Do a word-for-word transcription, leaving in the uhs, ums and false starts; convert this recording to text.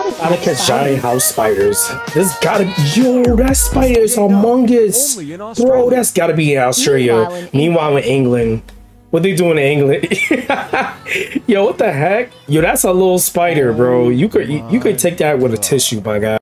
How Gotta catch giant house spiders. This gotta be, yo, that spider is humongous. Bro, that's gotta be in Australia. Meanwhile, in Meanwhile, in England. What they doing in England? Yo, what the heck? Yo, that's a little spider, bro. You could you could take that with a tissue, my guy.